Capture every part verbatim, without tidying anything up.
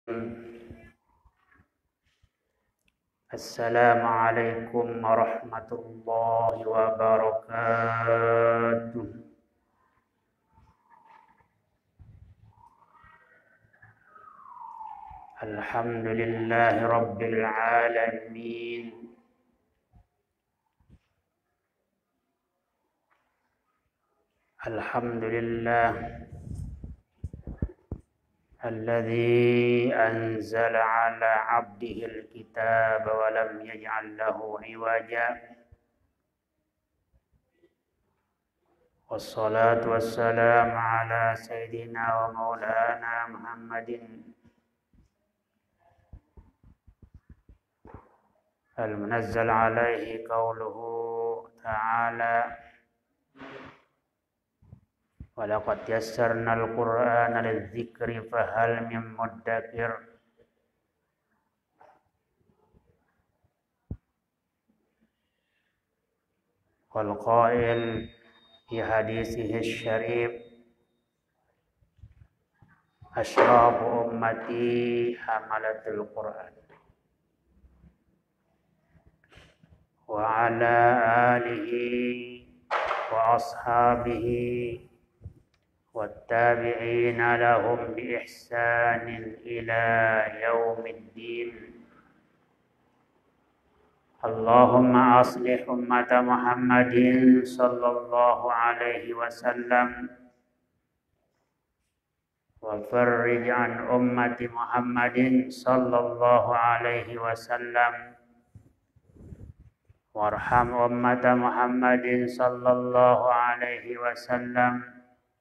Assalamualaikum warahmatullahi wabarakatuh. Alhamdulillahi rabbil alamin. Alhamdulillah alladzi anzala ala 'abdihil kitaba wa lam yaj'al lahu 'iwaja. Wassalatu wassalamu ala sayyidina wa maulana Muhammadin al-munazzal alaihi qawluhu ta'ala wa laqad yassarna al-Qur'ana lidh-dhikri fahal min muddakir. Wal qail fi hadithihi asy-syarif asyrafu ummati hamalatul Qur'an wa ala alihi wa ashabihi wattabi'ina lahum bi ihsanin ila yaumiddin. Allahumma aslih ummata Muhammadin sallallahu alaihi wasallam wa farrij an ummati Muhammadin sallallahu alaihi wasallam warham ummata Muhammadin sallallahu alaihi wasallam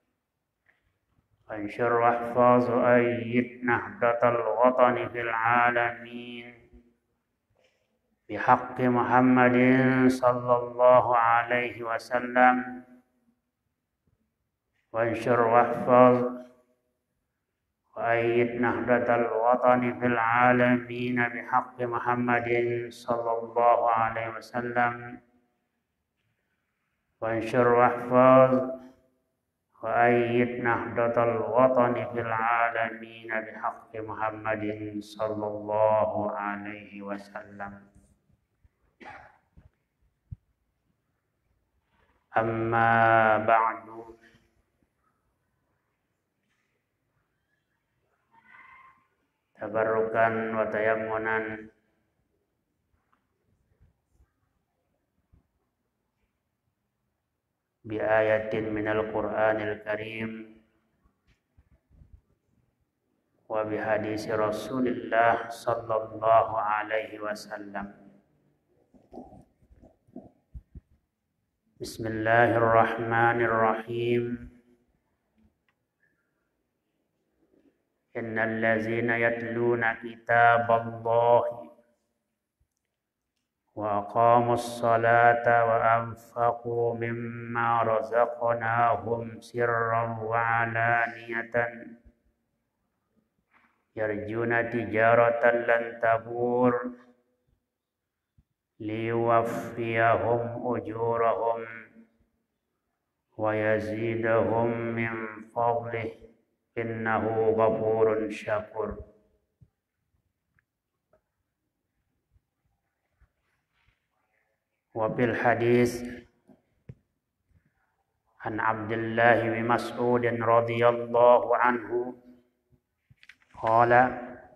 wansyur wahfaz ayyid nahdatal watani fil alamin bihaqqi Muhammadin sallallahu alaihi wasallam wansyur wahfaz ayyid nahdatal watani fil alamin bihaqqi Muhammadin sallallahu alaihi wasallam wansyur wahfaz wa ayyid nahdatal watani fil alamin bihaqqi Muhammadin sallallahu alaihi wasallam. Amma ba'du. Tabarrukan wa tayammunan bi ayatin minal Qur'anil Karim wa bi hadisi Rasulillah sallallahu alaihi wasallam. Bismillahirrahmanirrahim. Innal ladzina yatluna kitaballahi wa aqamus salata wa anfaqu mimma razaqnahum sirran wa alaniyatan yarjuna tijaratan lan tabur liwaffiyahum ujurahum wa yazidahum min fadlih innahu ghafurun syakur. Wa bil hadis an Abdullah bin Mas'ud radhiyallahu anhu qala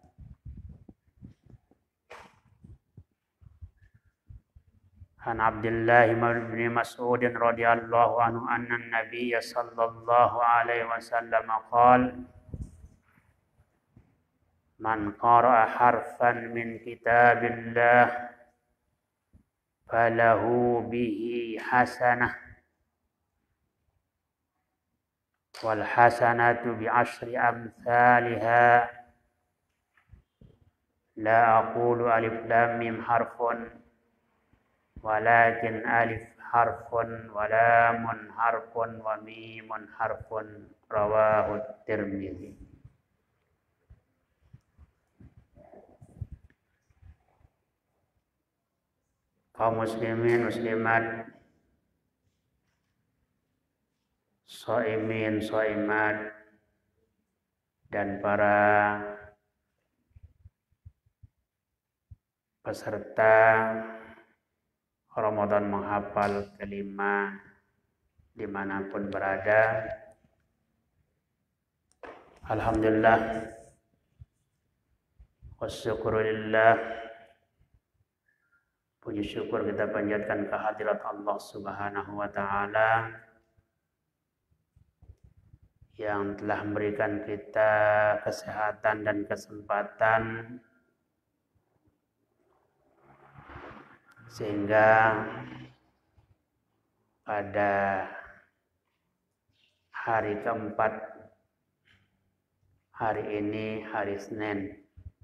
an Abdullah bin Mas'ud radhiyallahu anhu anna an-nabiy sallallahu alaihi wasallam qala man qara'a harfan min kitabillah falahu bihi hasanah wal hasanatu bi asyri amsalha la aqulu alif lam mim harfun walakin alif harfun wa lamun harfun wa mimun harfun rawahu Tirmidzi. Kaum muslimin muslimat, shaimin shaimat, dan para peserta Ramadan menghafal kelima dimanapun berada. Alhamdulillah wassyukurulillah, puji syukur kita panjatkan kehadirat Allah Subhanahu wa Ta'ala yang telah memberikan kita kesehatan dan kesempatan sehingga pada hari keempat, hari ini hari Senin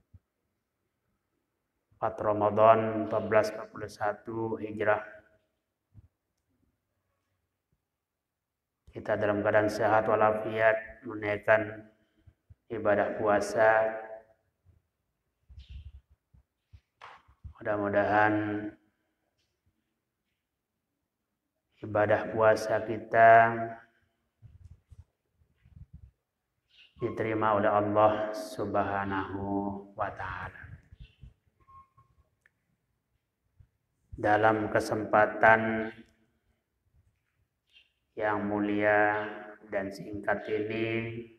empat Ramadan seribu empat ratus empat puluh satu Hijrah, kita dalam keadaan sehat walafiat menunaikan ibadah puasa. Mudah-mudahan ibadah puasa kita diterima oleh Allah Subhanahu wa Ta'ala. Dalam kesempatan yang mulia dan singkat ini,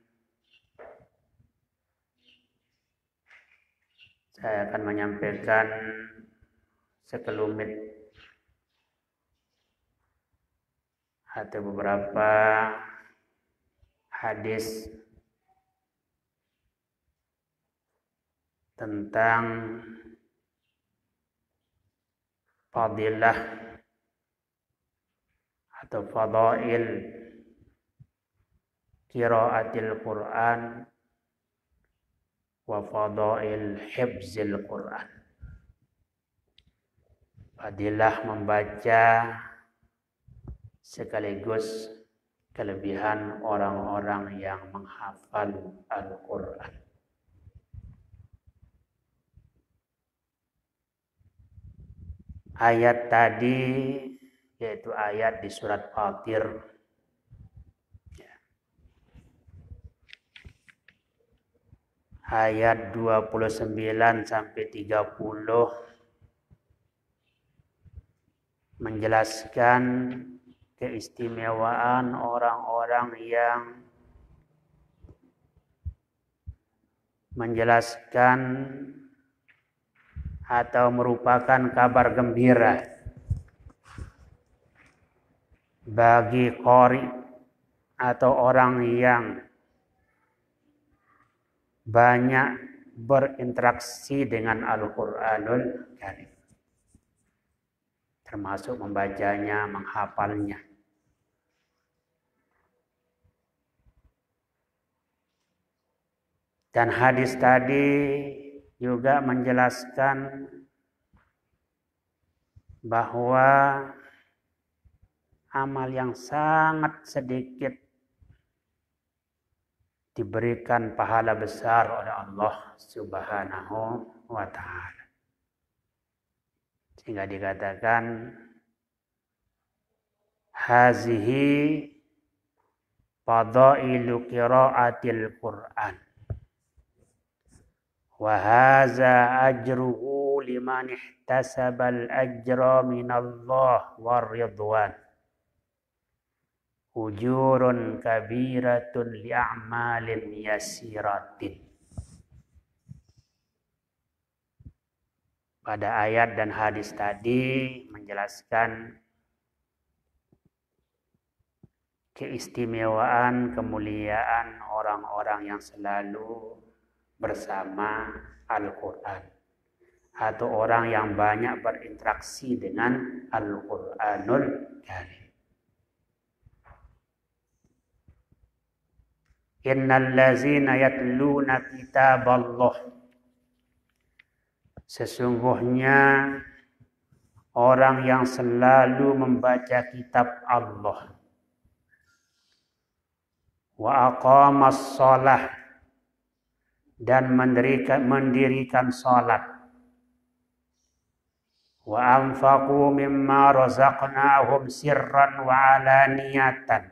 saya akan menyampaikan sekelumit atau beberapa hadis tentang fadilah atau fadail qiraatil Quran wa fadail hifzil Quran. Fadilah membaca sekaligus kelebihan orang-orang yang menghafal Al-Quran. Ayat tadi yaitu ayat di surat Fatir. Ayat dua puluh sembilan sampai tiga puluh menjelaskan keistimewaan orang-orang yang menjelaskan atau merupakan kabar gembira bagi qari atau orang yang banyak berinteraksi dengan Al-Quranul Karim, termasuk membacanya, menghafalnya. Dan hadis tadi juga menjelaskan bahwa amal yang sangat sedikit diberikan pahala besar oleh Allah Subhanahu wa Ta'ala. Sehingga dikatakan hazihi fadailu qiraatil Quran wa haza ajruhu liman ihtasabal ajra minallah waridwan ujurun kabiratun li'amalin yasiratin. Pada ayat dan hadis tadi menjelaskan keistimewaan, kemuliaan orang-orang yang selalu bersama Al-Quran atau orang yang banyak berinteraksi dengan Al-Quranul Karim. Innal ladzina yatluna kitaballah, sesungguhnya orang yang selalu membaca kitab Allah, wa aqamas shalah, dan mendirikan, mendirikan salat, wa anfaqu mimma razaqnahum sirran wa alaniyatan,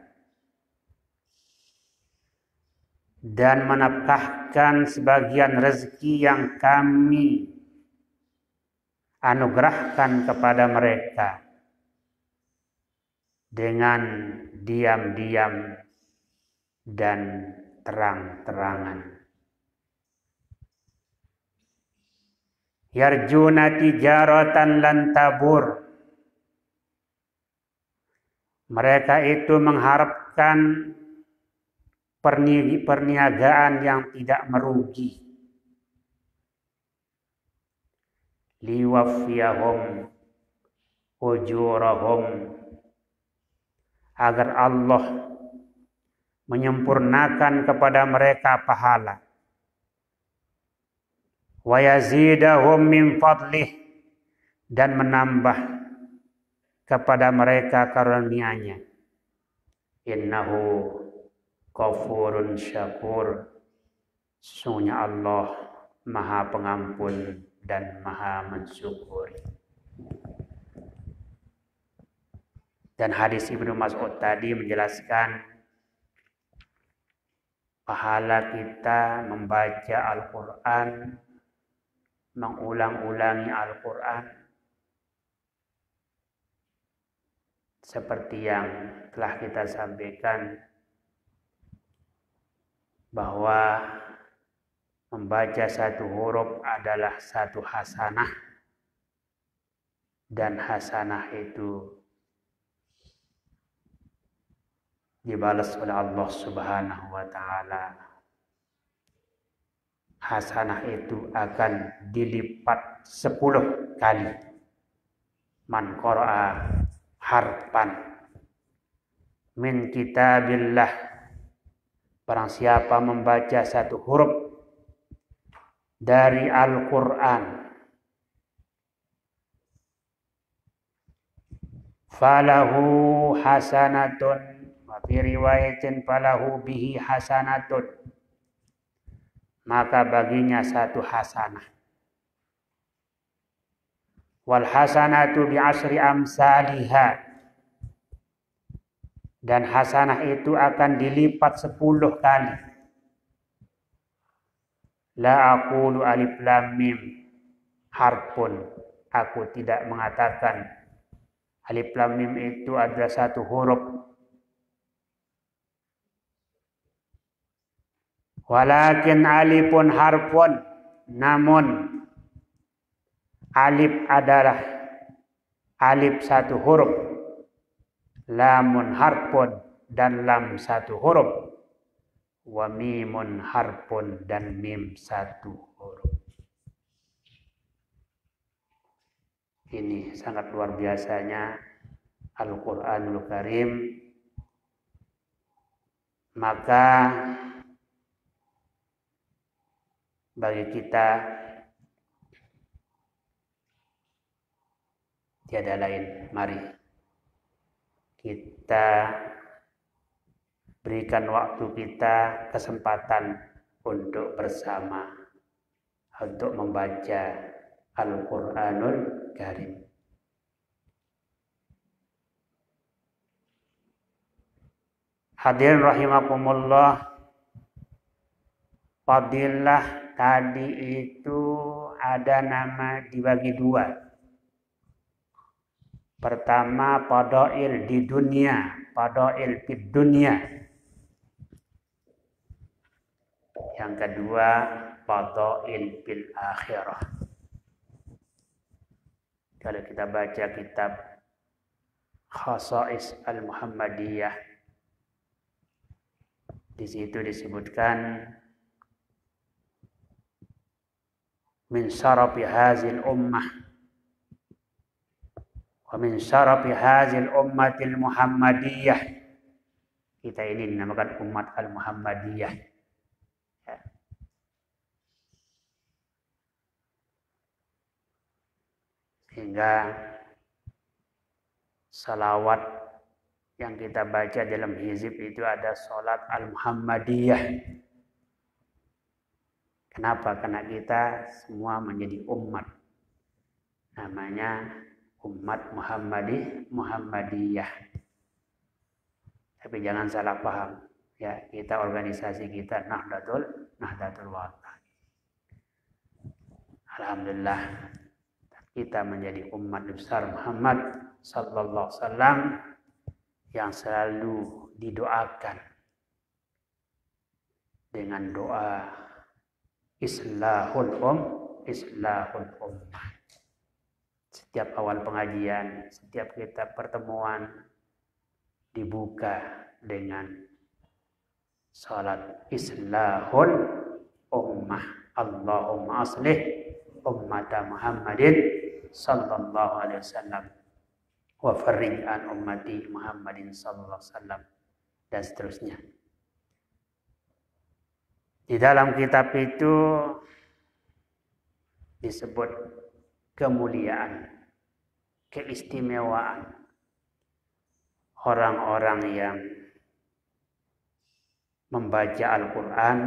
dan menafkahkan sebagian rezeki yang kami anugerahkan kepada mereka dengan diam-diam dan terang-terangan. Yarjuna tijaratan lan tabur. Mereka itu mengharapkan perniagaan yang tidak merugi. Liwafiyahum ujurahum, agar Allah menyempurnakan kepada mereka pahala. Wa yazidahum min fadlih, dan menambah kepada mereka karunia-Nya. Innahu ghafurun syakur. Sesungguhnya Allah Maha Pengampun dan Maha Mensyukuri. Dan hadis Ibnu Mas'ud tadi menjelaskan pahala kita membaca Al-Quran, mengulang-ulangi Al-Quran, seperti yang telah kita sampaikan, bahwa membaca satu huruf adalah satu hasanah, dan hasanah itu dibalas oleh Allah Subhanahu wa Ta'ala. Hasanah itu akan dilipat sepuluh kali. Man qara'a harfan min kitabillah, barang siapa membaca satu huruf dari Al-Quran, falahu hasanatun, wa fi riwayatin falahu bihi hasanatun, maka baginya satu hasanah. Wal hasanatu bi asri amsalihha, dan hasanah itu akan dilipat sepuluh kali. La aqulu alif lam mim harfun, aku tidak mengatakan alif lam mim itu adalah satu huruf. Walakin alifun harfun, namun alif adalah alif satu huruf, lamun harfun dan lam satu huruf, wa mimun harfun dan mim satu huruf. Ini sangat luar biasanya Al-Quranul Karim. Maka bagi kita tiada lain, mari kita berikan waktu kita, kesempatan untuk bersama untuk membaca Al-Quranul Karim. Hadirin rahimakumullah, fadilah tadi itu ada nama dibagi dua. Pertama, fadail di dunia, fadail fid dunia. Yang kedua, fadail fil akhirah. Kalau kita baca kitab Khasa'is Al-Muhammadiyah, di situ disebutkan min syarafi hazil ummah wa min syarafi hazil ummatil Muhammadiyah. Kita ini dinamakan umat Al-Muhammadiyah. Ya. Sehingga salawat yang kita baca dalam hizib itu ada salat Al-Muhammadiyah. Kenapa? Karena kita semua menjadi umat. Namanya umat Muhammadi, Muhammadiyah. Tapi jangan salah paham. Ya, kita organisasi kita Nahdlatul Nahdlatul Wathon. Alhamdulillah. kita menjadi umat besar Muhammad sallallahu alaihi wasallam yang selalu didoakan dengan doa islahul um islahul ummah. Setiap awal pengajian, setiap kita pertemuan dibuka dengan salat islahul ummah. Allahumma aslih ummata Muhammadin sallallahu alaihi wasallam wa farrij an ummati Muhammadin sallallahu alaihi wasallam, dan seterusnya. Di dalam kitab itu disebut kemuliaan, keistimewaan orang-orang yang membaca Al-Quran,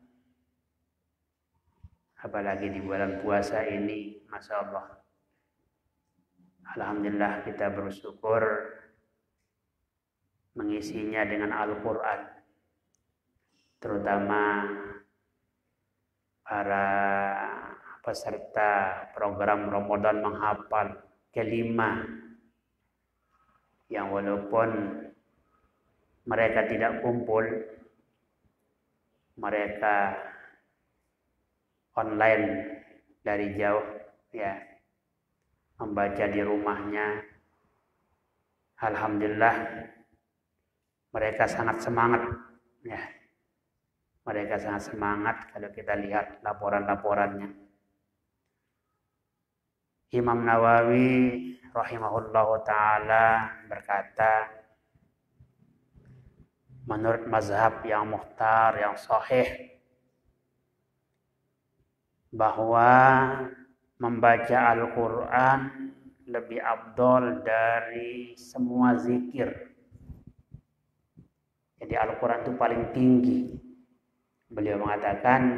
apalagi di bulan puasa ini, Masya Allah. Alhamdulillah kita bersyukur mengisinya dengan Al-Quran, terutama para peserta program Ramadan menghafal kelima, yang walaupun mereka tidak kumpul, mereka online dari jauh, ya, membaca di rumahnya. Alhamdulillah mereka sangat semangat, ya. Mereka sangat semangat kalau kita lihat laporan-laporannya. Imam Nawawi rahimahullahu ta'ala berkata, menurut mazhab yang mukhtar, yang sahih, bahwa membaca Al-Quran lebih afdol dari semua zikir. Jadi Al-Quran itu paling tinggi. Beliau mengatakan,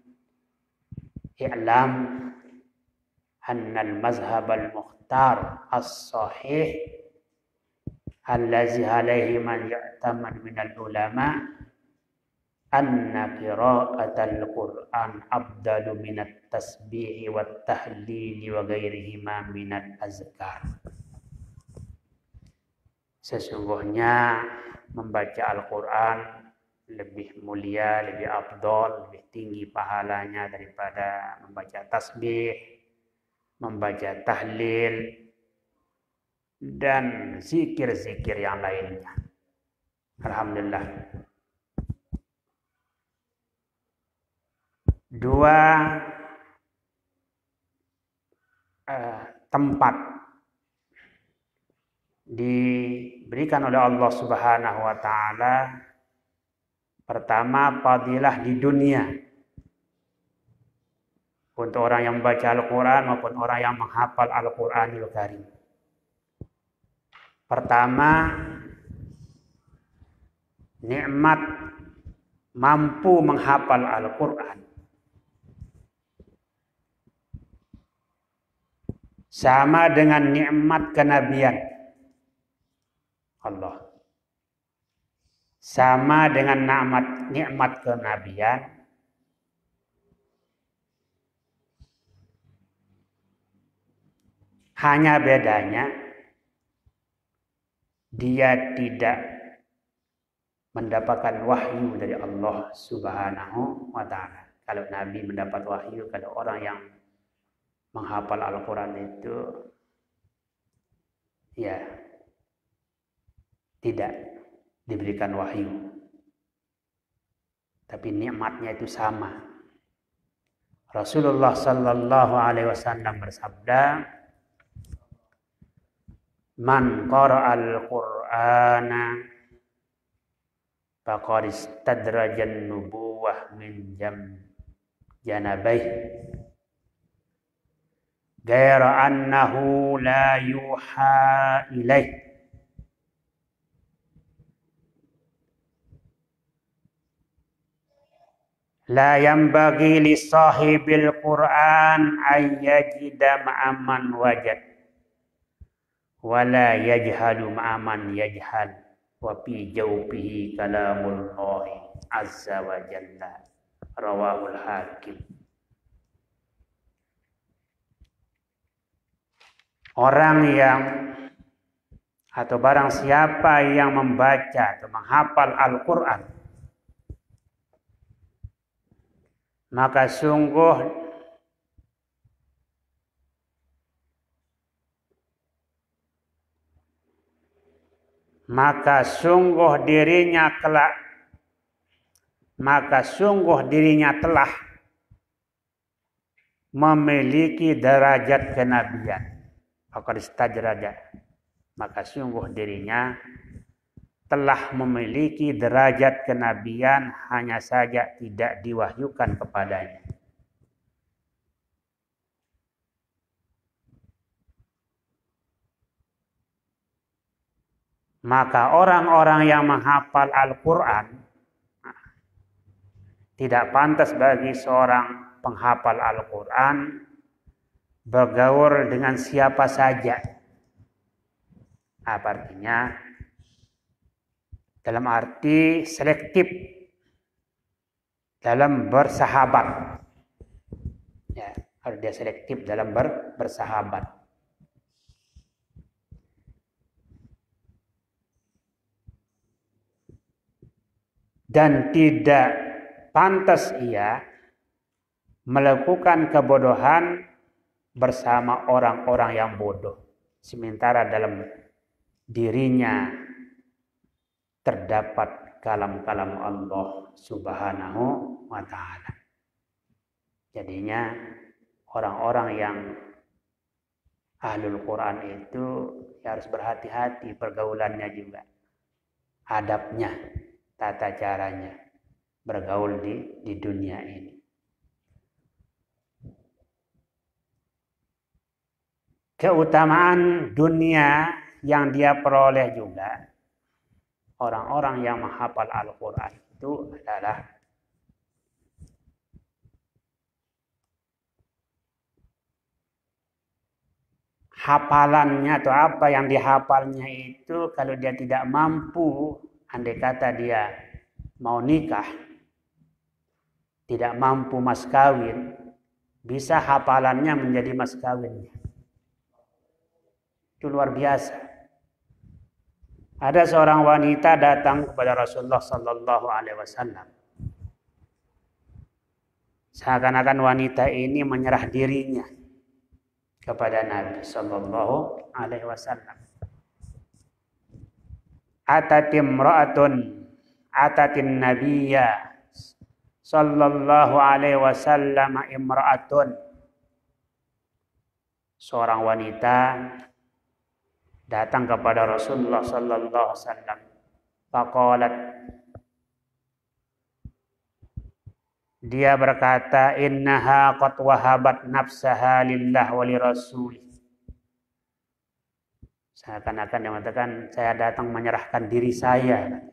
i'lam annal mazhab al-mukhtar as-sahih allazi alaihi man ya'tamad minal ulama anna qira'atal Qur'an afdalu minat tasbih wat tahlil wa ghairihima minal azkar. Sesungguhnya membaca Al-Quran lebih mulia, lebih afdol, lebih tinggi pahalanya daripada membaca tasbih, membaca tahlil, dan zikir-zikir yang lainnya. Alhamdulillah. Dua uh, tempat diberikan oleh Allah Subhanahu wa ta'ala. Pertama, fadilah di dunia untuk orang yang membaca Al-Quran maupun orang yang menghafal Al-Quranul Karim. Pertama, nikmat mampu menghafal Al-Quran. Sama dengan nikmat kenabian Allah. Sama dengan nikmat nikmat kenabian. Hanya bedanya dia tidak mendapatkan wahyu dari Allah Subhanahu wa ta'ala. Kalau Nabi mendapat wahyu, kalau orang yang menghafal Al-Quran itu ya tidak diberikan wahyu, tapi nikmatnya itu sama. Rasulullah sallallahu alaihi wasallam bersabda, man qara'al Qur'ana faqad istadrajan nubuwah min jam janabaih ghaira annahu la yuha ilaih. La yambagi li sahibil Qur'an ay yajida ma'aman wajad wa la yajhalu ma'aman yajhal wa fi jawfihi kalamullahi azza wa jalla. Rawahul Hakim. Orang yang atau barang siapa yang membaca atau menghafal Al-Quran, maka sungguh maka sungguh dirinya kelak maka sungguh dirinya telah memiliki derajat kenabian. Faqad istajraja, maka sungguh dirinya telah memiliki derajat kenabian, hanya saja tidak diwahyukan kepadanya. Maka orang-orang yang menghafal Al-Quran, tidak pantas bagi seorang penghafal Al-Quran bergaul dengan siapa saja. Apa artinya? Dalam arti selektif dalam bersahabat. Ya, harus dia selektif dalam ber, bersahabat. Dan tidak pantas ia melakukan kebodohan bersama orang-orang yang bodoh, sementara dalam dirinya terdapat kalam-kalam Allah Subhanahu wa ta'ala. Jadinya orang-orang yang ahlul Quran itu harus berhati-hati pergaulannya juga, adabnya, tata caranya bergaul di, di dunia ini. Keutamaan dunia yang dia peroleh juga, orang-orang yang menghafal Al-Quran itu adalah hafalannya atau apa yang dihafalnya itu, kalau dia tidak mampu, andai kata dia mau nikah, tidak mampu mas kawin, bisa hafalannya menjadi mas kawinnya. Itu luar biasa. Ada seorang wanita datang kepada Rasulullah Sallallahu Alaihi Wasallam. Seakan-akan wanita ini menyerah dirinya kepada Nabi Sallallahu Alaihi Wasallam. Atatim ra'atun atatin nabiyya Sallallahu Alaihi Wasallam imra'atun. Seorang wanita datang kepada Rasulullah Sallallahu Alaihi Wasallam. Faqalat, dia berkata, innaha qad wahabat nafsaha lillah wa li rasul. Seakan-akan dia mengatakan, saya datang menyerahkan diri saya.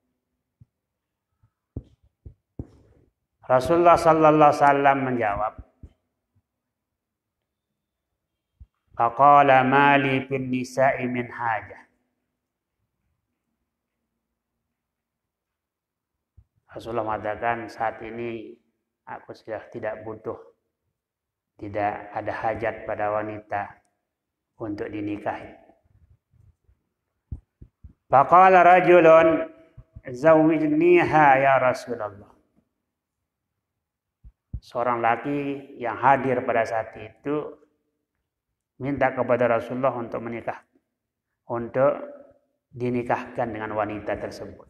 Rasulullah Sallallahu Alaihi Wasallam menjawab, faqala mali fin nisa'i min hajah. Rasulullah mengatakan, saat ini aku sudah tidak butuh, tidak ada hajat pada wanita untuk dinikahi. Faqala rajulun zawwijniha ya Rasulullah. Seorang laki yang hadir pada saat itu minta kepada Rasulullah untuk menikah, untuk dinikahkan dengan wanita tersebut.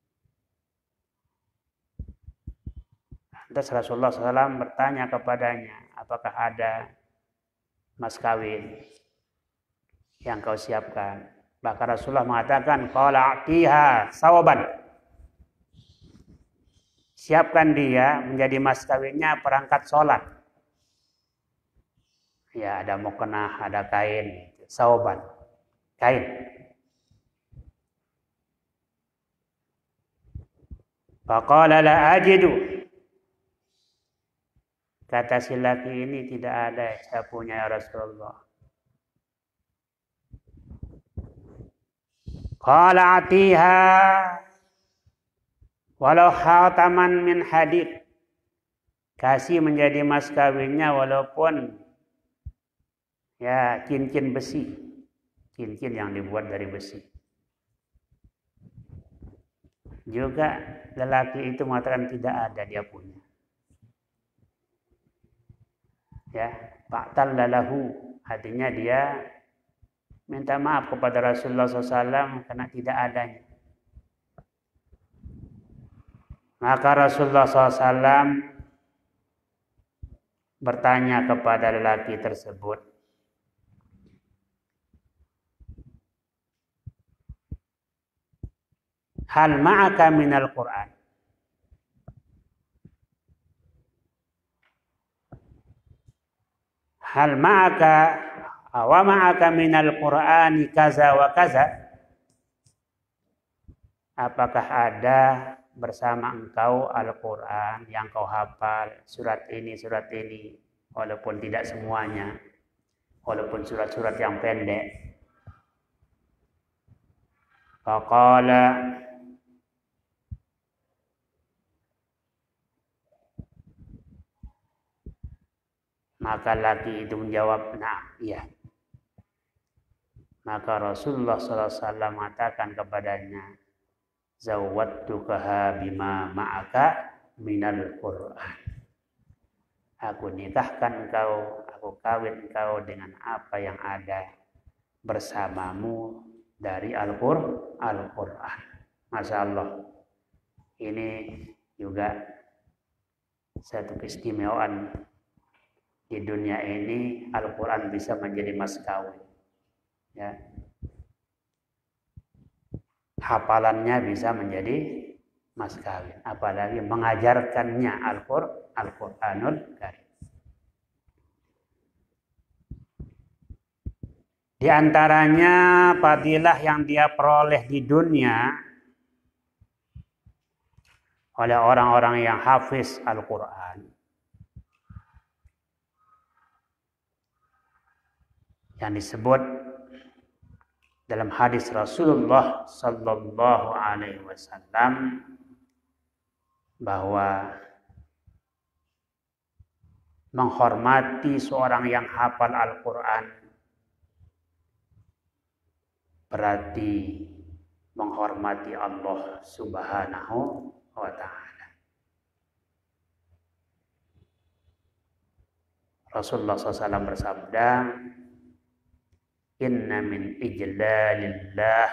Terus Rasulullah shallallahu alaihi wasallam bertanya kepadanya, apakah ada mas kawin yang kau siapkan? Maka Rasulullah mengatakan, qala atiha sawaban. Siapkan dia menjadi mas kawinnya perangkat sholat. Ya, ada muknah, ada kain, sawaban, kain. Faqala la ajidu. Kata si laki ini, tidak ada, saya punya ya Rasulullah. Qala atiha walau khataman min hadid. Kasih menjadi mas kawinnya walaupun Ya, cincin besi. Cincin yang dibuat dari besi. Juga lelaki itu mengatakan tidak ada dia punya. Ya, fa'tallalahu, artinya dia minta maaf kepada Rasulullah shallallahu alaihi wasallam karena tidak adanya. Maka Rasulullah shallallahu alaihi wasallam bertanya kepada lelaki tersebut, hal ma'aka minal Qur'an? Hal ma'aka wa ma'aka minal Qur'ani kaza wa kaza? Apakah ada bersama engkau Al-Quran yang kau hafal, surat ini, surat ini, walaupun tidak semuanya, walaupun surat-surat yang pendek. Faqala, maka laki itu menjawab, nah, iya. Maka Rasulullah shallallahu alaihi wasallam mengatakan kepadanya, zawwattukaha bima ma'aka minal Qur'an. Aku nikahkan engkau, aku kawin engkau dengan apa yang ada bersamamu dari Al-Qur'an. Al-Qur'an. Masya Allah. Ini juga satu keistimewaan di dunia ini, Al-Quran bisa menjadi mas kawin. Ya. Hafalannya bisa menjadi mas kawin, apalagi mengajarkannya Al-Qur'an, Al-Qur'anul Karim. Di antaranya fadilah yang dia peroleh di dunia oleh orang-orang yang hafiz Al-Qur'an, yang disebut dalam hadis Rasulullah sallallahu alaihi wasallam bahwa menghormati seorang yang hafal Al-Quran berarti menghormati Allah Subhanahu wa ta'ala. Rasulullah shallallahu alaihi wasallam bersabda, Inna min ijlalillah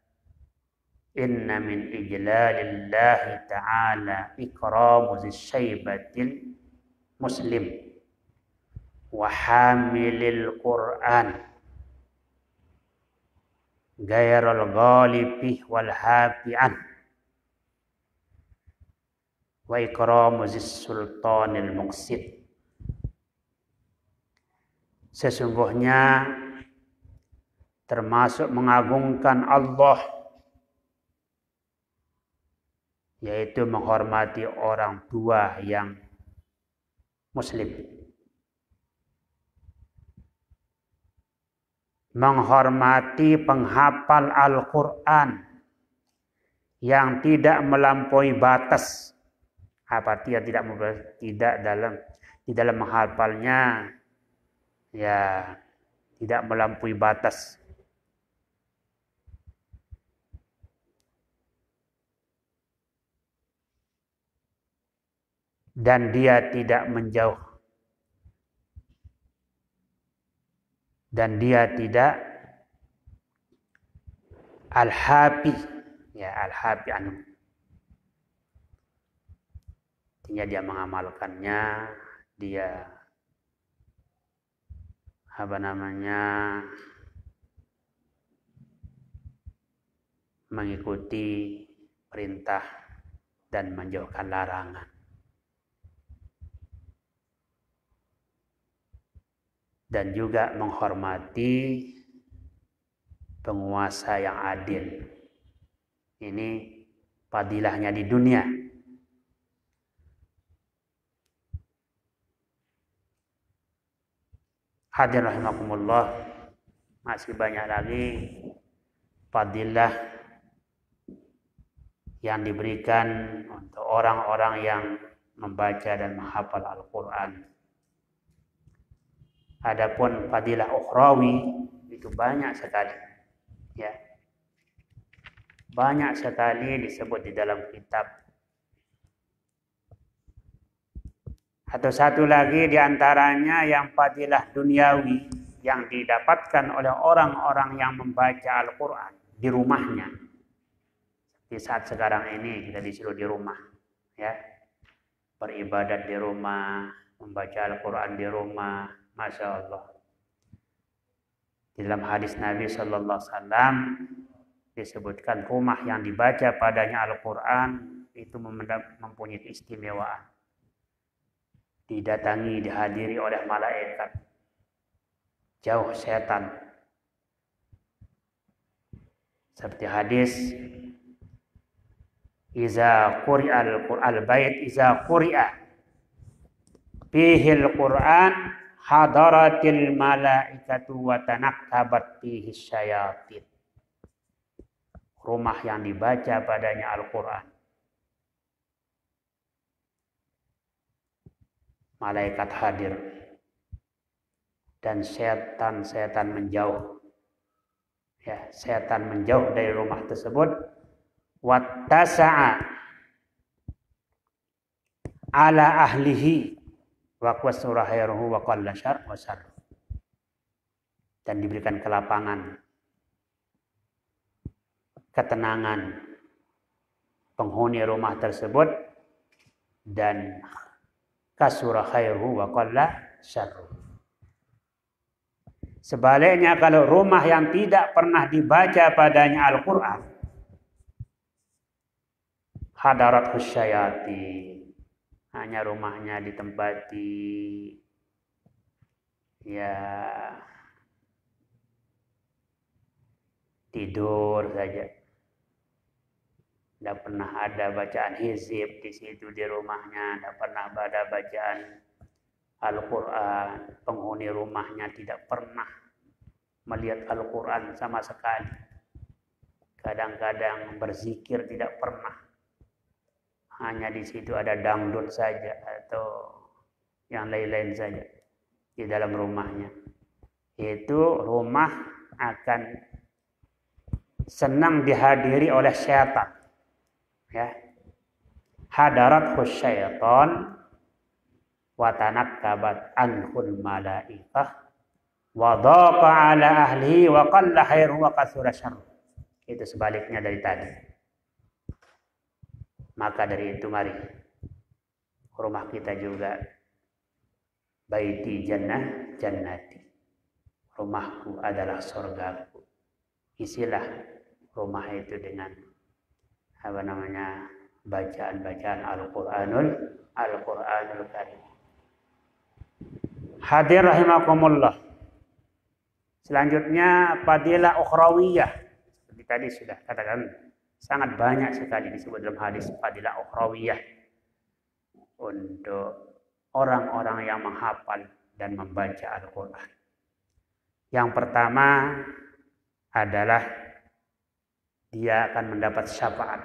Inna min ijlalillahi ta'ala ikramu zisyaibatil muslim wa hamilil Qur'an ghairul ghalibih wal hafi'an wa ikramu zissultanil muqsid. Sesungguhnya termasuk mengagungkan Allah, yaitu menghormati orang tua yang muslim, menghormati penghafal Al-Quran yang tidak melampaui batas. Apa artinya tidak tidak dalam di dalam menghafalnya ya tidak melampaui batas. Dan dia tidak menjauh. Dan dia tidak al-hafi. Ya, al-hafi anu. Artinya dia mengamalkannya, dia apa namanya mengikuti perintah dan menjauhkan larangan. Dan juga menghormati penguasa yang adil. Ini fadilahnya di dunia. Hadirin rahimakumullah, masih banyak lagi fadilah yang diberikan untuk orang-orang yang membaca dan menghafal Al-Quran. Adapun fadilah ukhrawi itu banyak sekali. Ya. Banyak sekali disebut di dalam kitab. Atau satu lagi diantaranya yang fadilah duniawi yang didapatkan oleh orang-orang yang membaca Al-Quran di rumahnya. Di saat sekarang ini kita disuruh di rumah, ya, beribadat di rumah, membaca Al-Quran di rumah, masya Allah. Di dalam hadis Nabi Sallallahu Alaihi Wasallam disebutkan rumah yang dibaca padanya Al-Quran itu mempunyai keistimewaan. Didatangi, dihadiri oleh malaikat, jauh setan. Seperti hadis, iza quri'al Qur'an bait iza quri'a fihi al-Qur'an hadaratil malaikatu wa tanakkabat fihi syayatin. Rumah yang dibaca padanya Al-Quran, malaikat hadir dan setan-setan menjauh. Ya, setan menjauh dari rumah tersebut. Wattasa'a ala ahlihi wa qasura khairuhu wa qalla syarr wa syarr. Dan diberikan kelapangan, ketenangan penghuni rumah tersebut, dan kasura khairuhu wa qalla syarruhu. Sebaliknya kalau rumah yang tidak pernah dibaca padanya Al-Quran, hadarat husyayatin, hanya rumahnya ditempati ya tidur saja. Tidak pernah ada bacaan hizib di situ di rumahnya, tidak pernah ada bacaan Al-Quran. Penghuni rumahnya tidak pernah melihat Al-Quran sama sekali. Kadang-kadang berzikir tidak pernah. Hanya di situ ada dangdut saja atau yang lain-lain saja di dalam rumahnya. Itu rumah akan senang dihadiri oleh syaitan. Ya. Hadarat syaitan wa tanakkabat anhul malaikah wa dhaqa ala ahlihi wa qalla khairu wa kasura syarr. Itu sebaliknya dari tadi. Maka dari itu mari rumah kita juga baiti jannah jannati. Rumahku adalah surgaku. Isilah rumah itu dengan apa namanya? Bacaan-bacaan Al-Qur'anul Al-Qur'anul Karim. Hadir rahimakumullah. Selanjutnya fadilah ukhrawiyah. Seperti tadi sudah katakan, sangat banyak sekali disebut dalam hadis fadilah ukhrawiyah untuk orang-orang yang menghafal dan membaca Al-Quran. Yang pertama adalah dia akan mendapat syafaat.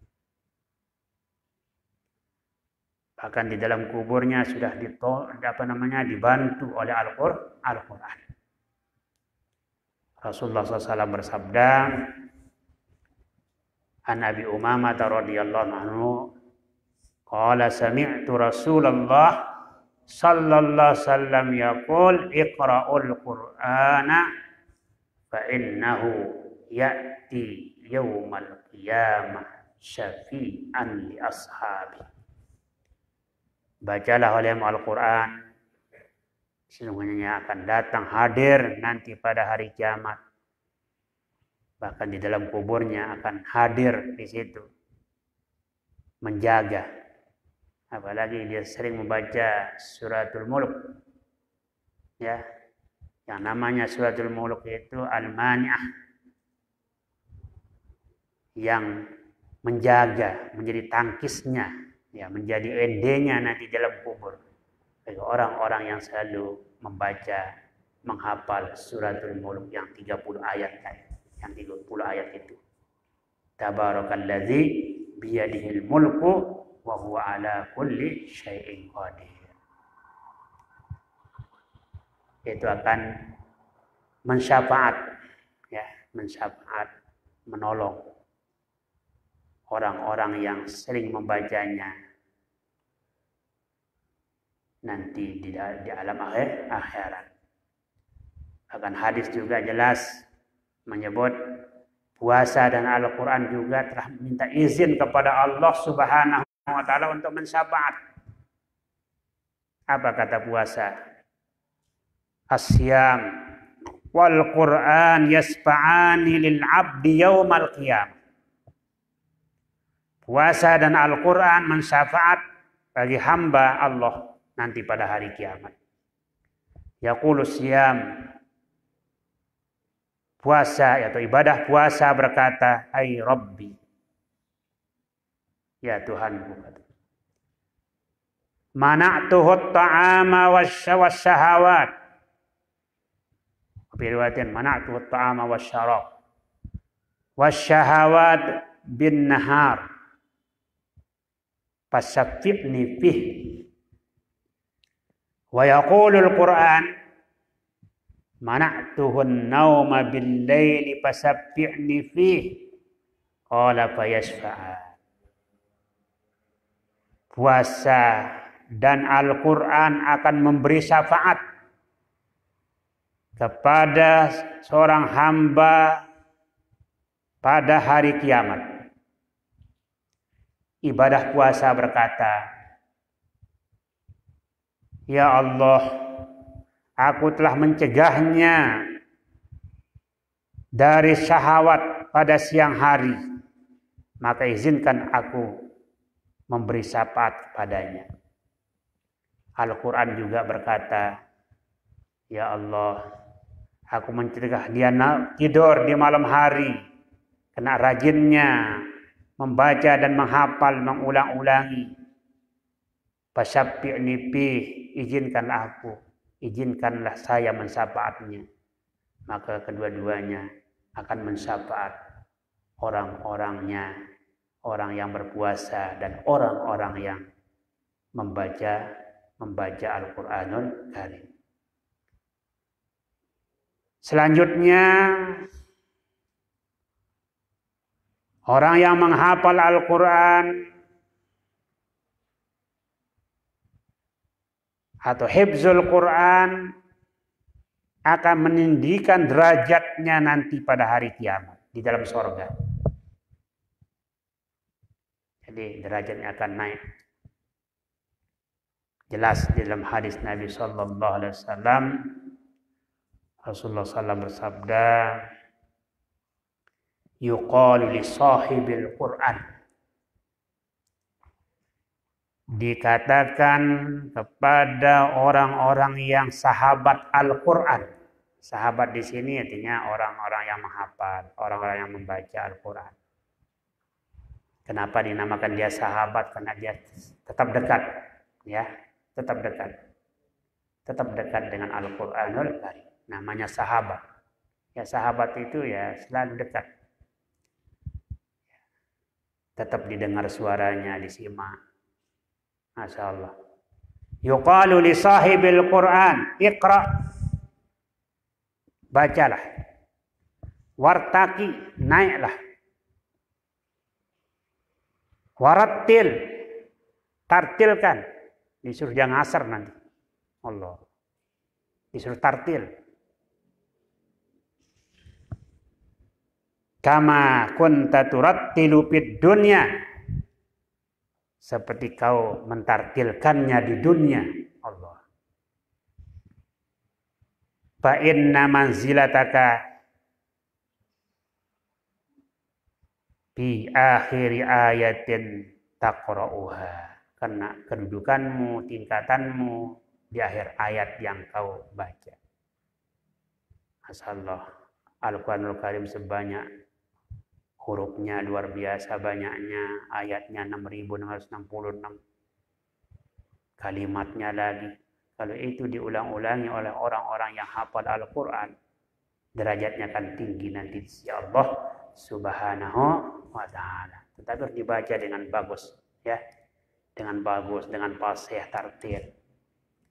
Bahkan di dalam kuburnya sudah ditol, apa namanya, dibantu oleh Al-Quran. Rasulullah shallallahu alaihi wasallam bersabda, An Abi Umamah radhiyallahu anhu, qala sami'tu Rasulullah sallallahu alaihi wasallam yaqul iqra'ul Qur'ana fa innahu ya'ti yaumal qiyamah syafi'an li ashabi. Bacalah olehmu Al-Quran, sesungguhnya akan datang hadir nanti pada hari kiamat. Bahkan di dalam kuburnya akan hadir di situ, menjaga. Apalagi dia sering membaca suratul mulk, ya, yang namanya suratul mulk itu al-mani'ah, yang menjaga, menjadi tangkisnya, ya, menjadi endenya nanti dalam kubur. Bagi orang-orang yang selalu membaca, menghafal suratul mulk yang tiga puluh ayat tadi. Yang tiga puluh ayat itu. Tabarakalladzi biyadihil mulku wa huwa ala kulli syai'in qadir. itu akan mensyafaat, ya, mensyafaat, menolong orang-orang yang sering membacanya nanti di, di alam akhir akhirat. Bahkan hadis juga jelas menyebut puasa dan Al-Quran juga telah minta izin kepada Allah Subhanahu wa Ta'ala untuk mensyafaat. Apa kata puasa? Asyam wal Quran yasfa'ani lil abdi yaumal qiyamah. Puasa dan Al-Quran mensyafaat bagi hamba Allah nanti pada hari kiamat. Yaqulu siyam, puasa atau ibadah puasa berkata, ay Rabbi, ya Tuhanku, mana'tuhu ta'ama wasyahawat, riwayatin mana'tuhu ta'ama wasyarab wasyahawat bin nahar fasaffi'ni fih. Wa yaqulul Qur'an mana'tuhun nauma bil laili fasaffi'ni fih qala fayashfa'a. Puasa dan Al-Qur'an akan memberi syafaat kepada seorang hamba pada hari kiamat. Ibadah puasa berkata, ya Allah, aku telah mencegahnya dari syahwat pada siang hari, maka izinkan aku memberi syafaat kepadanya. Al-Quran juga berkata, ya Allah, aku mencegah dia tidur di malam hari, kena rajinnya membaca dan menghafal, mengulang-ulangi. Fasaffi'ni bih, izinkanlah aku, izinkanlah saya mensyafaatnya. Maka kedua-duanya akan mensyafaat orang-orangnya, orang yang berpuasa dan orang-orang yang membaca membaca Al-Qur'anul Karim. Selanjutnya, orang yang menghafal Al-Quran atau hifzul Quran akan meninggikan derajatnya nanti pada hari kiamat di dalam surga. Jadi derajatnya akan naik. Jelas di dalam hadis Nabi Sallallahu Alaihi Wasallam, Rasulullah Sallallahu Alaihi Wasallam bersabda, yuqalu li sahibil Qur'an, dikatakan kepada orang-orang yang sahabat Al-Qur'an. Sahabat di sini artinya orang-orang yang menghafal, orang-orang yang membaca Al-Qur'an. Kenapa dinamakan dia sahabat? Karena dia tetap dekat, ya, tetap dekat. Tetap dekat dengan Al-Qur'anul Karim. Namanya sahabat. Ya, sahabat itu ya selalu dekat. Tetap didengar suaranya, disimak. Masya Allah. Yuqalu li sahibil Qur'an, iqra. Bacalah. Wartaki, naiklah. Warattil, tartilkan. Disuruh jangan ngasar nanti. Allah. Disuruh tartil. Kama kunta turattilu fid dunya, seperti kau mentartilkannya di dunia. Allah. Fa inna manzilataka bi akhiri ayatin taqra'uha, karena kedudukanmu, tingkatanmu di akhir ayat yang kau baca. Masyaallah, Al-Qur'anul Karim sebanyak hurufnya luar biasa banyaknya, ayatnya enam ribu enam ratus enam puluh enam, kalimatnya lagi. Kalau itu diulang-ulangi oleh orang-orang yang hafal Al-Quran, derajatnya akan tinggi nanti di sisi Allah Subhanahu wa Ta'ala. Tetapi harus dibaca dengan bagus, ya, dengan bagus, dengan fasih, tartil.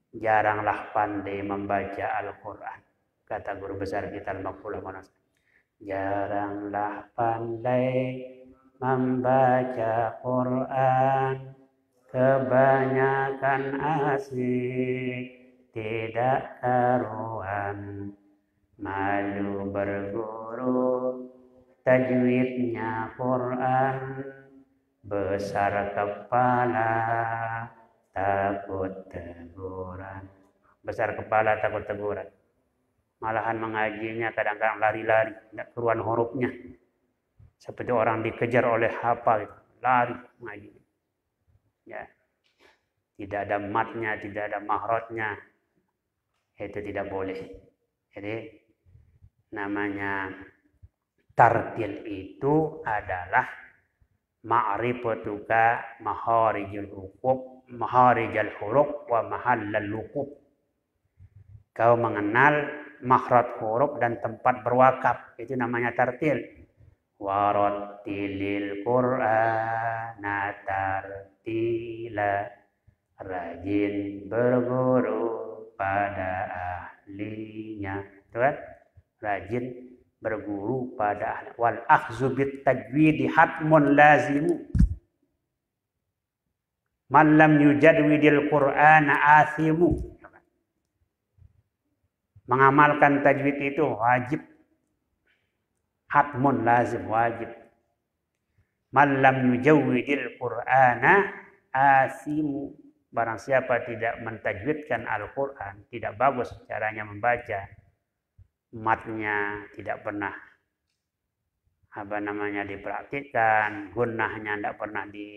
jaranglah pandai membaca Al-Quran. Kata guru besar kita Al-Maqfulah Monas. Jaranglah pandai membaca Quran, kebanyakan asik tidak karuan, malu berguru tajwidnya Quran, besar kepala takut teguran. Besar kepala takut teguran. Malahan mengajinya kadang-kadang lari-lari, tidak keruan hurufnya. Seperti orang dikejar oleh hafal, lari mengaji. Ya. Tidak ada matnya, tidak ada mahrotnya. Itu tidak boleh. Jadi namanya tartil itu adalah ma'rifatuka maharijul huruf, maharijul huruf wa mahallal luqub. Kau mengenal makhraj huruf dan tempat berwakaf, itu namanya tartil. Warattilil Qur'ana tartila, rajin berguru pada ahlinya. Itu kan? Rajin berguru pada ahli. Wal akhzu bit tajwidi hatmun lazimu. Man lam yujadwidil Qur'ana athimu. Mengamalkan tajwid itu wajib. Hatmun lazim, wajib. Man lam yujawwidil Qur'ana asimu. Barang siapa tidak mentajwidkan Al-Quran, tidak bagus caranya membaca, matnya tidak pernah apa namanya dipraktikkan, gunnahnya tidak pernah di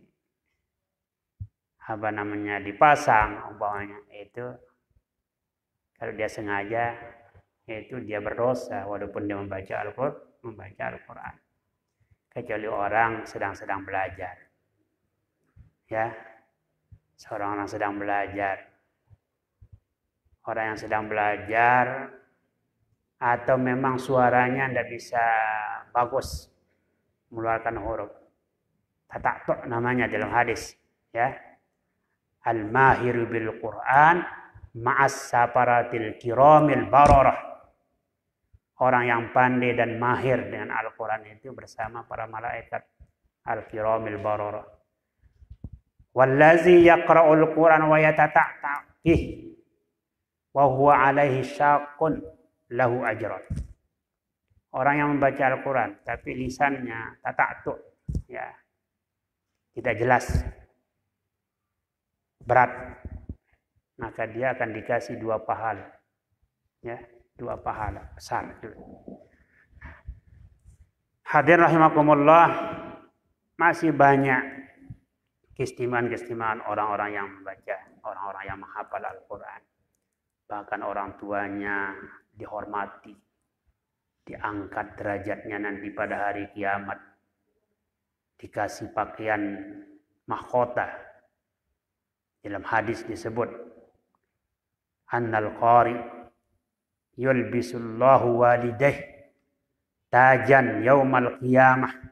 apa namanya dipasang, umpamanya itu. Kalau dia sengaja, itu dia berdosa walaupun dia membaca Al-Quran, membaca Al-Quran. Kecuali orang sedang-sedang belajar. Ya. Seorang orang sedang belajar. Orang yang sedang belajar atau memang suaranya tidak bisa bagus mengeluarkan huruf. Tatak namanya dalam hadis, ya. Al-mahiru bil Quran ma'as saparatil kiramil bararah. Orang yang pandai dan mahir dengan Al-Quran itu bersama para malaikat al-kiramil bararah. Wallazi yaqra'ul Quran wa yatata'ta'ih wa huwa alaihi syaqqun lahu ajran. Orang yang membaca Al-Quran tapi lisannya tata'tu, ya, tidak jelas, berat, maka dia akan dikasih dua pahala, ya, dua pahala besar. Hadirin rahimakumullah, masih banyak keistimewaan-keistimewaan orang-orang yang membaca, orang-orang yang menghafal Al-Quran. Bahkan orang tuanya dihormati, diangkat derajatnya nanti pada hari kiamat, dikasih pakaian mahkota. Dalam hadis disebut, annal qari yulbisullahu walidaih tajan yaumal qiyamah.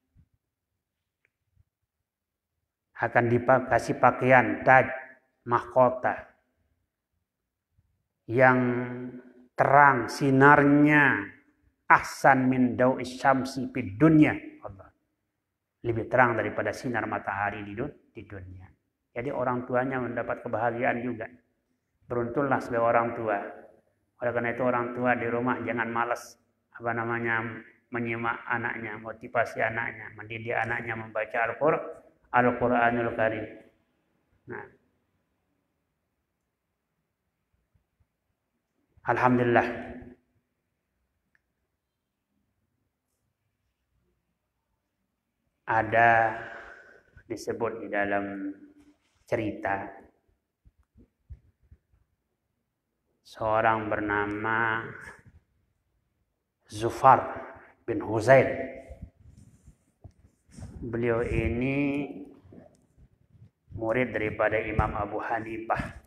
Akan dikasih pakaian taj, mahkota yang terang sinarnya, ahsan min dau'is syamsi fid dunya, Allah, lebih terang daripada sinar matahari di dunia. Jadi orang tuanya mendapat kebahagiaan juga. Beruntunglah sebagai orang tua. Oleh karena itu orang tua di rumah jangan malas apa namanya menyimak anaknya, motivasi anaknya, mendidik anaknya membaca Al-Qur'an. Al-Quranul Karim. Nah, alhamdulillah. Ada disebut di dalam cerita seorang bernama Zufar bin Huzail. Beliau ini murid daripada Imam Abu Hanifah.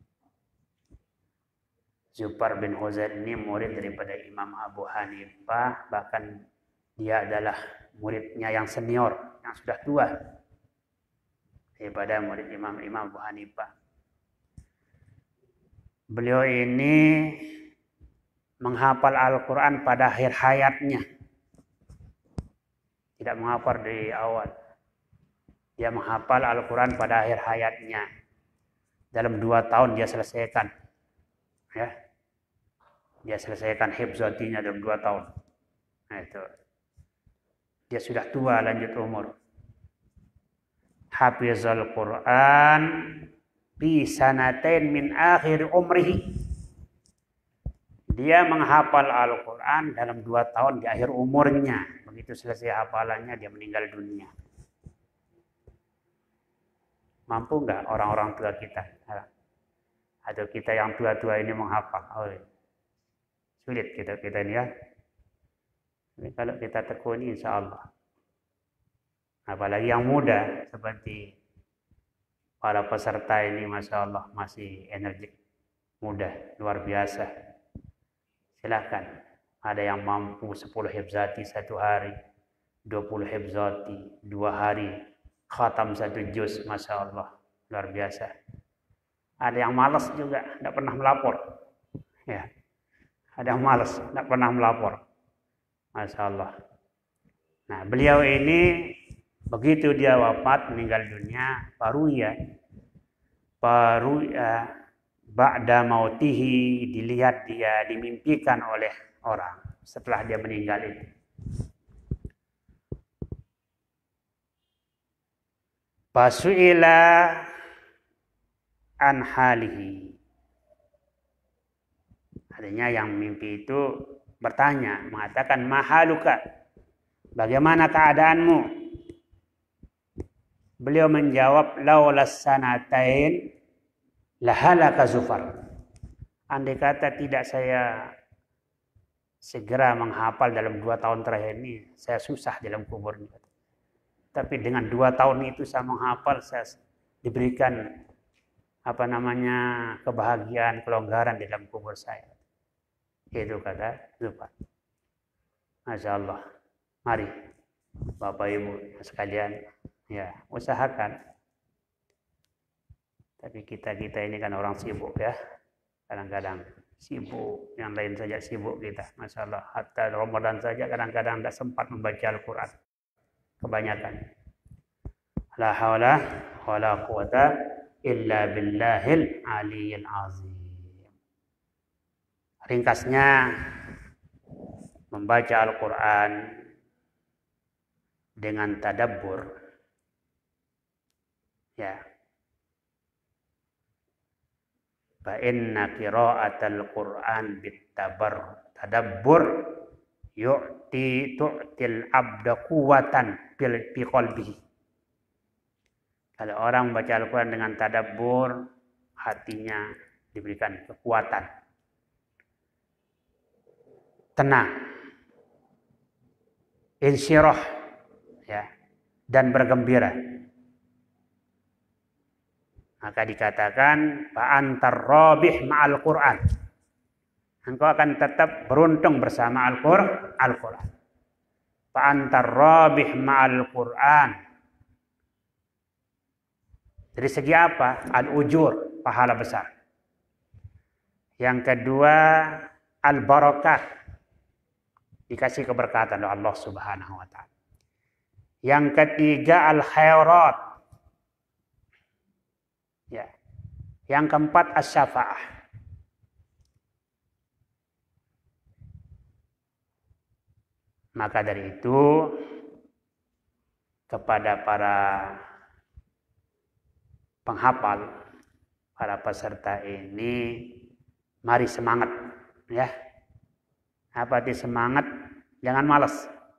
Zufar bin Huzail ini murid daripada Imam Abu Hanifah, bahkan dia adalah muridnya yang senior, yang sudah tua daripada murid Imam Imam Abu Hanifah. beliau ini menghafal Al-Quran pada akhir hayatnya. Tidak menghafal di awal. Dia menghafal Al-Quran pada akhir hayatnya. Dalam dua tahun dia selesaikan. Ya. Dia selesaikan hifdzatinya dalam dua tahun. Nah itu. Dia sudah tua lanjut umur. Hafizul Quran bi sanatain min akhir umrihi. Dia menghafal Al-Quran dalam dua tahun di akhir umurnya. Begitu selesai hafalannya dia meninggal dunia. Mampu nggak orang-orang tua kita? Atau kita yang tua-tua ini menghafal? Oh, sulit kita kita ini ya. Tapi kalau kita tekuni insya Allah. Apalagi yang muda seperti para peserta ini, masya Allah masih energik, muda, luar biasa. Silakan. Ada yang mampu sepuluh hifzati satu hari, dua puluh hifzati dua hari, khatam satu juz, masya Allah, luar biasa. Ada yang malas juga, tidak pernah melapor. Ya. Ada yang malas, tidak pernah melapor. Masya Allah. Nah, beliau ini begitu dia wafat, meninggal dunia, baru ya, baru ya, ba'da mautihi, dilihat dia, dimimpikan oleh orang setelah dia meninggal itu. Fasu'ila an halihi. Artinya yang mimpi itu bertanya, mengatakan mahaluka, bagaimana keadaanmu? Beliau menjawab, laulas sanatain lahalaka Zufar. Andai kata tidak saya segera menghafal dalam dua tahun terakhir ini, saya susah dalam kuburnya. Tapi dengan dua tahun itu saya menghafal, saya diberikan apa namanya kebahagiaan, kelonggaran di dalam kubur saya. Itu kata Zufar. Masya Allah. Mari Bapak Ibu sekalian, ya usahakan. Tapi kita-kita ini kan orang sibuk ya. Kadang-kadang sibuk, yang lain saja sibuk kita. Masya Allah, hatta Ramadan saja kadang-kadang tidak sempat membaca Al-Quran. Kebanyakan. La hawla wa la quwata illa billahil aliyyil azim. Ringkasnya, membaca Al-Quran dengan tadabbur. Ya. Fa inna qira'atal Qur'an bitabar tadabbur yu'ti tu'til abda quwwatan fi qalbihi. Kalau orang membaca Al-Quran dengan tadabbur, hatinya diberikan kekuatan, tenang, insyirah, ya, dan bergembira. Maka dikatakan fa antar rabih ma'al Qur'an. Engkau akan tetap beruntung bersama Al-Qur'an. Al-Qur'an. Fa antar rabih ma'al Qur'an. Dari segi apa? Al-ujur, pahala besar. Yang kedua, al-barakat. Dikasih keberkatan oleh Allah Subhanahu wa taala. Yang ketiga, al-khairat. Ya. Yang keempat as-syafa'ah. Maka dari itu kepada para penghafal, para peserta ini, mari semangat ya. Apa arti semangat? Jangan malas.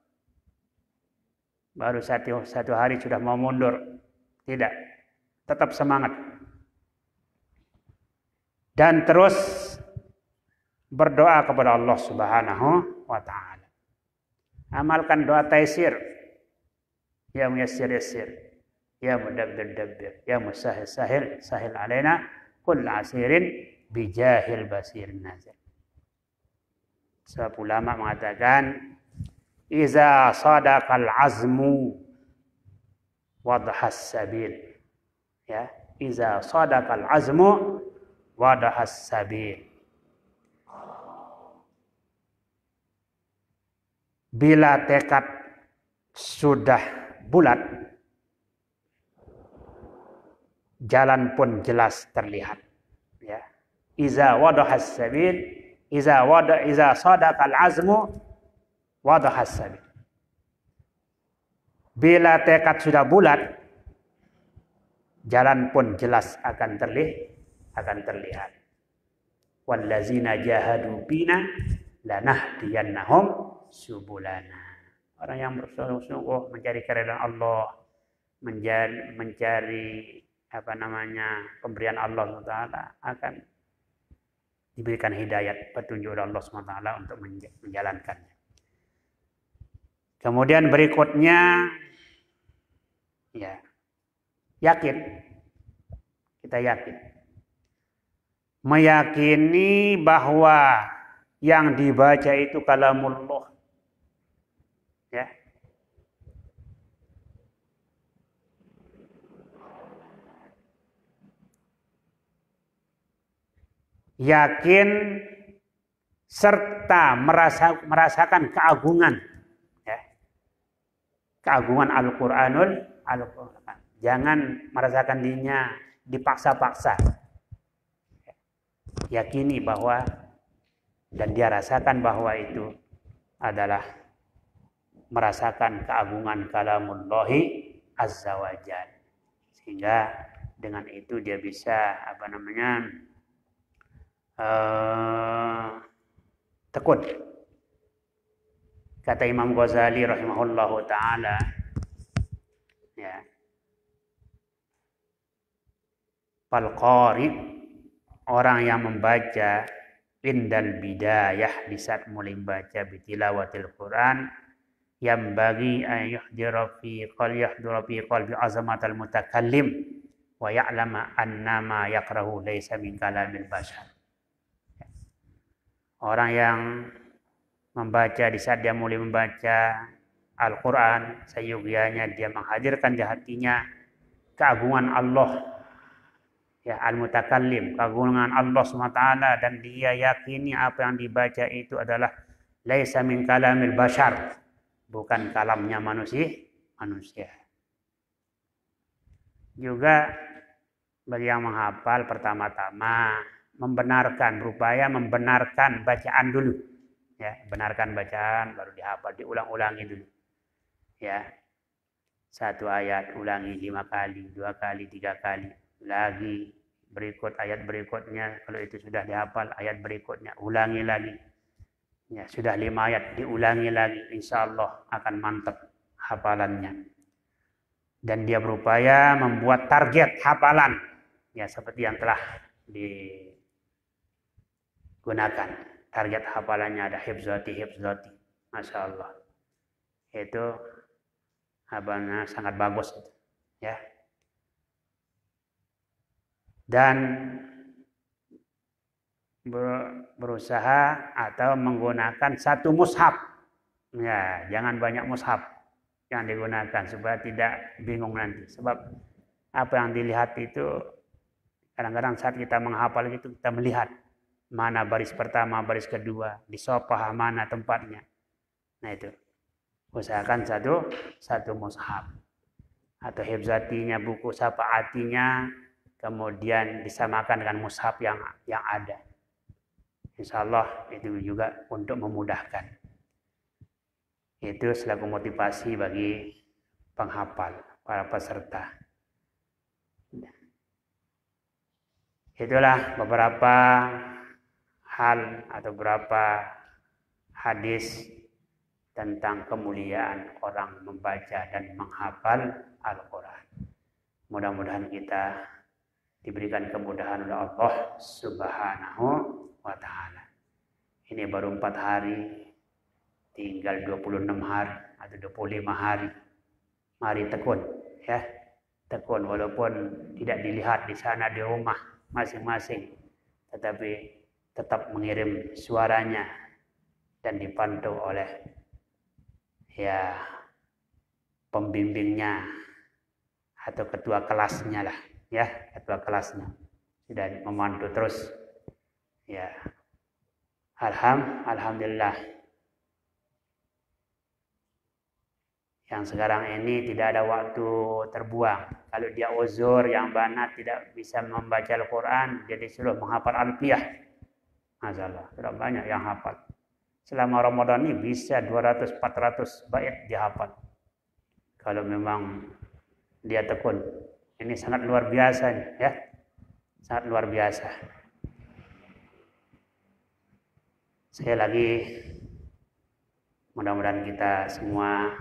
Baru satu, satu hari sudah mau mundur. Tidak. Tetap semangat. Dan terus berdoa kepada Allah Subhanahu wa taala. Amalkan doa taisir. Ya muyassir yassir. Ya mudabbir dabbir. Ya musahil sahil sahil alaina kull asirin bijahil basir nazir. Sebab ulama mengatakan iza sadaqal azmu wadhas sabil. Ya, iza sadaqal azmu wadahas sabil. Bila tekad sudah bulat, jalan pun jelas terlihat. Ya. Iza wadahas sabil, iza wada iza sadaqal azmu wadahas sabil. Bila tekad sudah bulat, jalan pun jelas akan terlihat, akan terlihat. Wallazina jahadu bina lanahdiyannahum subulana. Orang yang bersungguh-sungguh mencari keridhaan Allah, mencari, mencari apa namanya pemberian Allah subhanahu wa taala, akan diberikan hidayat, petunjuk oleh Allah subhanahu wa taala untuk menjalankannya. Kemudian berikutnya, ya, yakin. Kita yakin. Meyakini bahwa yang dibaca itu kalamullah. Ya. Yakin serta merasa, merasakan keagungan, ya. Keagungan Al-Qur'anul Al-Qur'an. Jangan merasakan dirinya dipaksa-paksa. Yakini bahwa dan dia rasakan bahwa itu adalah merasakan keagungan kalamullahi azza wa jalla. Sehingga dengan itu dia bisa apa namanya uh, tekun. Kata Imam Ghazali rahimahullahu taala, ya, fal qari, orang yang membaca indal bidayah, di saat mulai baca bitilawatil Quran, yang bagi an yuhdira fi qalbi yahdira fi qalbi azamatal mutakallim wa ya'lama annama yaqrahu laysa min kalamil bashar. Orang yang membaca, di saat dia mulai membaca Al-Quran, seyogianya dia menghadirkan di hatinya keagungan Allah, ya, al-mutakallim, keagungan Allah subhanahu wa taala, dan dia yakini apa yang dibaca itu adalah laisa min kalamil bashar, bukan kalamnya manusia, manusia. Juga bagi yang menghafal, pertama-tama membenarkan, berupaya membenarkan bacaan dulu, ya, benarkan bacaan baru dihafal, diulang-ulangi dulu, ya. Satu ayat ulangi lima kali, dua kali, tiga kali. Lagi berikut ayat berikutnya, kalau itu sudah dihafal, ayat berikutnya ulangi lagi, ya, sudah lima ayat diulangi lagi, insya Allah akan mantap hafalannya. Dan dia berupaya membuat target hafalan, ya, seperti yang telah digunakan. Target hafalannya ada hifzati hifzati, masya Allah, itu hafalannya sangat bagus, ya. Dan berusaha atau menggunakan satu mushaf, ya, jangan banyak mushaf yang digunakan supaya tidak bingung nanti. Sebab apa yang dilihat itu kadang-kadang saat kita menghafal itu kita melihat mana baris pertama, baris kedua, di sofah mana tempatnya. Nah itu, usahakan satu satu mushaf atau hifzatinya, buku syafaatinya, kemudian disamakan dengan mushaf yang yang ada. Insya Allah itu juga untuk memudahkan. Itu selaku motivasi bagi penghafal, para peserta. Itulah beberapa hal atau beberapa hadis tentang kemuliaan orang membaca dan menghafal Al-Quran. Mudah-mudahan kita diberikan kemudahan oleh Allah Subhanahu wa ta'ala. Ini baru empat hari, tinggal dua puluh enam hari atau dua puluh lima hari. Mari tekun, ya. Tekun walaupun tidak dilihat di sana di rumah masing-masing, tetapi tetap mengirim suaranya dan dipantau oleh, ya, pembimbingnya atau ketua kelasnya lah, ya, ketua kelasnya, dan memandu terus. Ya, Alham, alhamdulillah. Yang sekarang ini tidak ada waktu terbuang. Kalau dia uzur yang banat tidak bisa membaca Al-Quran, jadi suruh menghafal Alfiyah. Masalah, sudah banyak yang hafal. Selama Ramadan ini bisa dua ratus empat ratus bait dihafal. Kalau memang dia tekun. Ini sangat luar biasa nih, ya. Sangat luar biasa. Sekali lagi, mudah-mudahan kita semua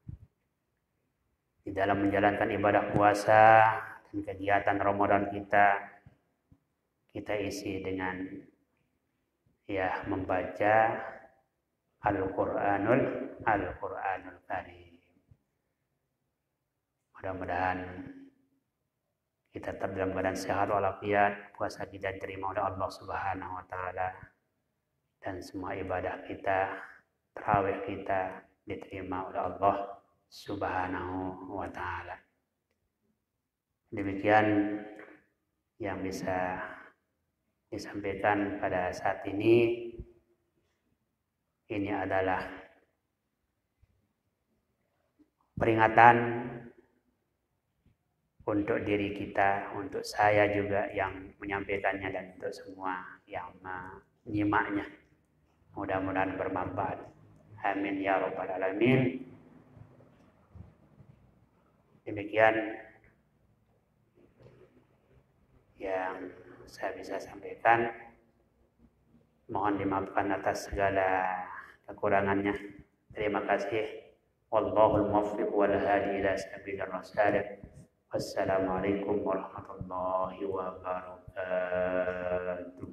di dalam menjalankan ibadah puasa dan kegiatan Ramadan kita, kita isi dengan ya membaca Al-Quranul Al-Quranul Karim. Mudah-mudahan kita tetap dalam keadaan sehat walafiat, puasa kita diterima oleh Allah Subhanahu wa taala, dan semua ibadah kita, tarawih kita diterima oleh Allah Subhanahu wa taala. Demikian yang bisa disampaikan pada saat ini. Ini adalah peringatan untuk diri kita, untuk saya juga yang menyampaikannya, dan untuk semua yang menyimaknya. Mudah-mudahan bermanfaat. Amin ya rabbal alamin. Demikian yang saya bisa sampaikan. Mohon dimaafkan atas segala kekurangannya. Terima kasih. Wallahul muwaffiq wal hadi ila sabilir rasyad. Wassalamualaikum warahmatullahi wabarakatuh.